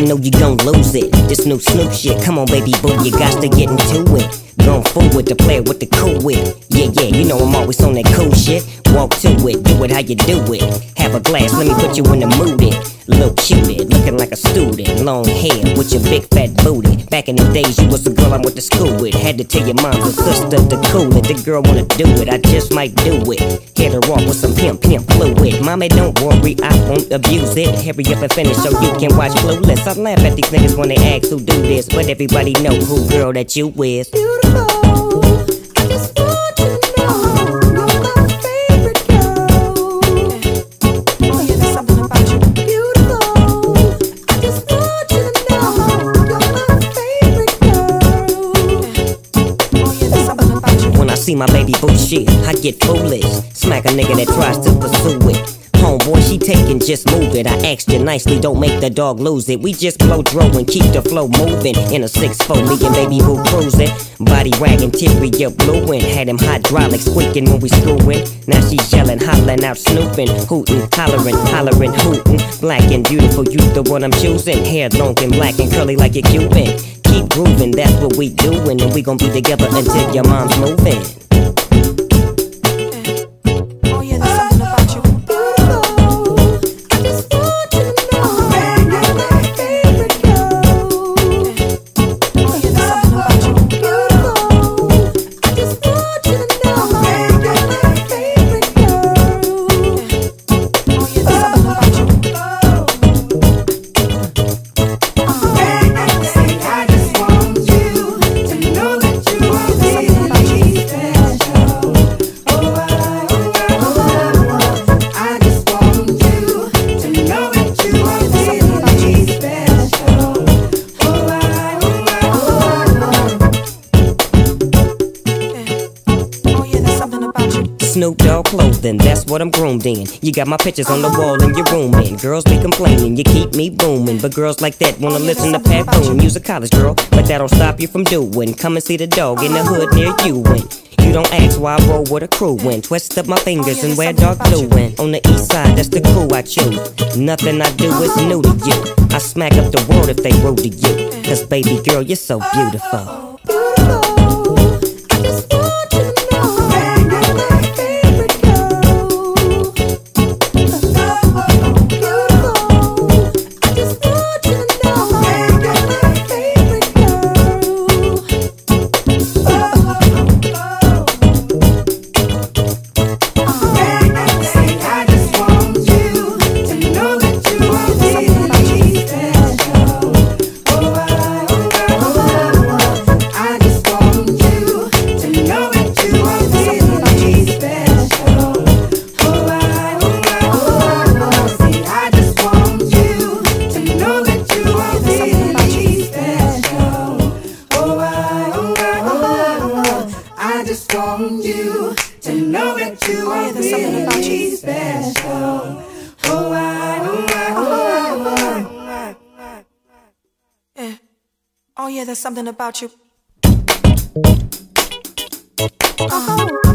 know you gon' lose it. This new Snoop shit, come on baby boo, you got to get into it. Going forward to play with the cool wit. Yeah, you know I'm always on that cool shit. Walk to it, do it how you do it. Have a glass, let me put you in the mood. Little cutie, looking like a student. Long hair with your big fat booty. Back in the days, you was the girl I went to school with. Had to tell your mom and sister to cool it. The girl wanna do it, I just might do it. Hit her off with some pimp fluid. Mommy, don't worry, I won't abuse it. Hurry up and finish so you can watch Clueless. I laugh at these niggas when they ask who do this, but everybody know who girl that you is. Beautiful, I just want you to know you're my favorite girl. Oh yeah, there's something about you. Beautiful, I just want you to know you're my favorite girl. Oh yeah, there's something about you. When I see my baby boo shit, I get foolish. Smack a nigga that tries to pursue it. Homeboy, she taking, just move it. I asked you nicely, don't make the dog lose it. We just blow dro and keep the flow moving. In a 6'4", me and baby boo cruising. Body wagging, interior blueing. Had him hydraulic squeaking when we screwing. Now she's yelling, hollering out, snooping, hooting, hollering, hooting. Black and beautiful, you the one I'm choosing. Hair long and black and curly like a Cuban. Keep grooving, that's what we doing, and we gon' be together until your mom's moving. Snoop Dogg clothing, that's what I'm groomed in. You got my pictures on the wall in your room, and girls be complaining, you keep me booming. But girls like that wanna listen to Pat Boone. You's a college girl, but that don't stop you from doing. Come and see the dog in the hood near you, and you don't ask why I roll with a crew and twist up my fingers and wear dark blue. And on the east side, that's the crew I choose. Nothing I do is new to you. I smack up the world if they rude to you. Cause baby girl, you're so beautiful. You to know that you are really special. Oh, yeah. Oh yeah, there's something about you. Oh.